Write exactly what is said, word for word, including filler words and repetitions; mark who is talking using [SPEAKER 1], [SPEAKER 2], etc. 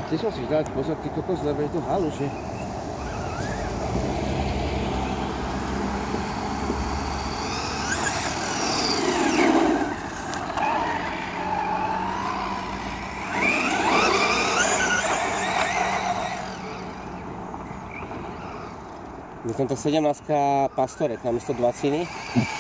[SPEAKER 1] Tiež musíš dať pozor, ty kokos, lebo je tu haluše. Je tento sedemnáctka pastorek namiesto dvaciny.